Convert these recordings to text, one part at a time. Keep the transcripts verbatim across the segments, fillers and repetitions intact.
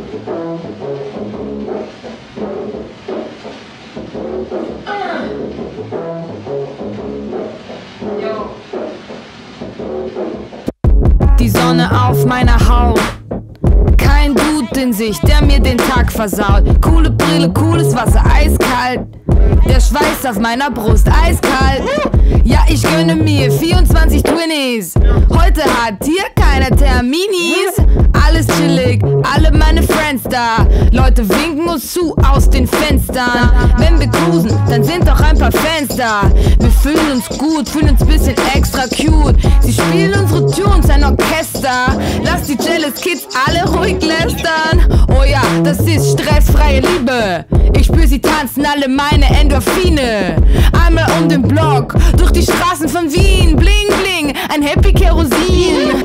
Die Sonne auf meiner Haut, kein Dude in sich, der mir den Tag versaut. Coole Brille, cooles Wasser, eiskalt. Der Schweiß auf meiner Brust, eiskalt. Ja, ich gönne mir vierundzwanzig Twinnies. Heute hat hier keiner Terminis. Alles chillig, alle meine Friends da. Leute winken uns zu aus den Fenstern. Wenn wir cruisen, dann sind doch ein paar Fans da. Wir fühlen uns gut, fühlen uns bisschen extra cute. Sie spielen unsere Tunes, ein Orchester. Lass die Jealous Kids alle ruhig lästern. Oh ja, das ist stressfreie Liebe. Ich spür sie tanzen, alle meine Endorphine. Einmal um den Block, durch die Straßen von Wien. Bling bling, ein Happy Kerosin.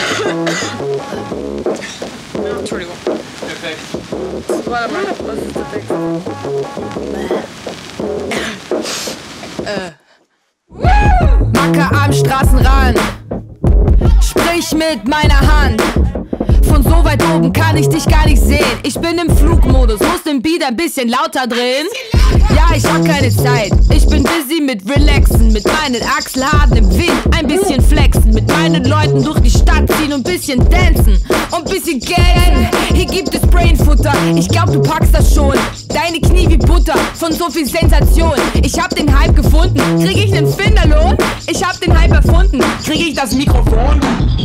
Entschuldigung. Perfekt. Warte mal, was ist der Text? äh. Macker am Straßenrand, sprich mit meiner Hand. Von so weit oben kann ich dich gar nicht sehen. Ich bin im Flugmodus, muss den Beat ein bisschen lauter drehen. Ja, ich hab keine Zeit, ich bin busy mit Relaxen. Mit meinen Achselhaaren im Wind ein bisschen flexen. Mit meinen Leuten durch die Stadt ziehen und bisschen dancen. Und bisschen Gang, hier gibt es Brainfutter. Ich glaub du packst das schon, deine Knie wie Butter. Von so viel Sensation, ich hab den Hype gefunden. Krieg ich nen Finderlohn? Ich hab den Hype erfunden. Krieg ich das Mikrofon?